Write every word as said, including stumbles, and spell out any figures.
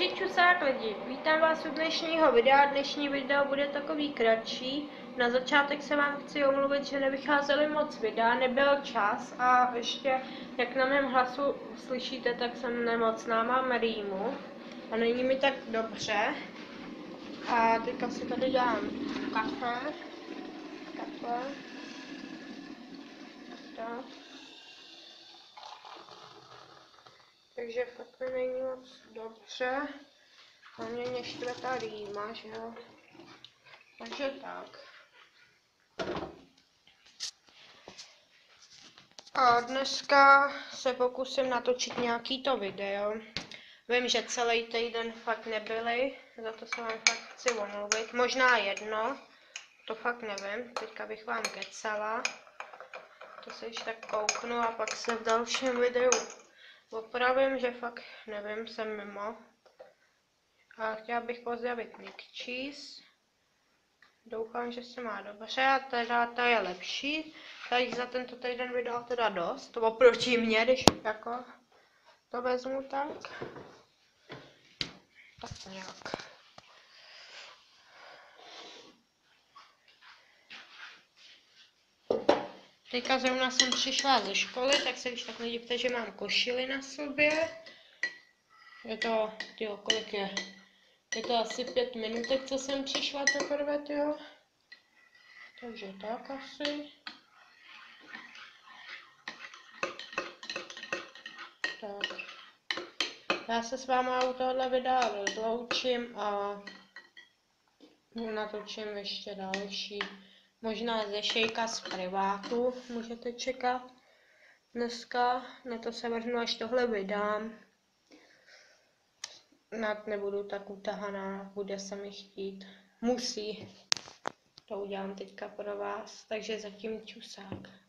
Čuky čusák lidi, vítám vás u dnešního videa. Dnešní video bude takový kratší. Na začátek se vám chci omluvit, že nevycházely moc videa, nebyl čas a ještě, jak na mém hlasu slyšíte, tak jsem nemocná, mám rýmu a není mi tak dobře. A teďka si tady dám kafe, kafe, tak. Takže fakt mi není moc dobře. A mě mě štve ta rýma, že jo. Takže tak. A dneska se pokusím natočit nějaký to video. Vím, že celý týden fakt nebyly, za to se vám fakt chci omluvit. Možná jedno, to fakt nevím, teďka bych vám kecala. To se již tak kouknu a pak se v dalším videu opravím, že fakt nevím, jsem mimo. A chtěla bych pozdravit Nick Cheese. Doufám, že se má dobře a teda ta je lepší. Takže za tento týden vydal teda dost. To oproti mě, když jako to vezmu tak. Tak nějak. Teďka zrovna jsem přišla ze školy, tak se když tak nedívte, že mám košili na sobě. Je to, tyjo, kolik je? Je to asi pět minutek, co jsem přišla teprve, tyjo. Takže tak asi. Tak. Já se s váma u tohohle videa rozloučím a natočím ještě další. Možná ze šejka z privátu můžete čekat dneska. Na to se vrhnu, až tohle vydám. Nad nebudu tak utahaná, bude se mi chtít. Musí. To udělám teďka pro vás, takže zatím čusák.